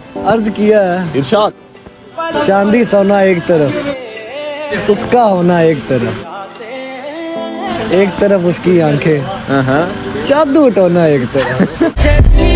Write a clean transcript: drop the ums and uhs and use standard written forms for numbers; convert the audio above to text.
अर्ज किया है इरशाद। चांदी सोना एक तरफ, उसका होना एक तरफ उसकी आंखें, जादू टोना एक तरफ।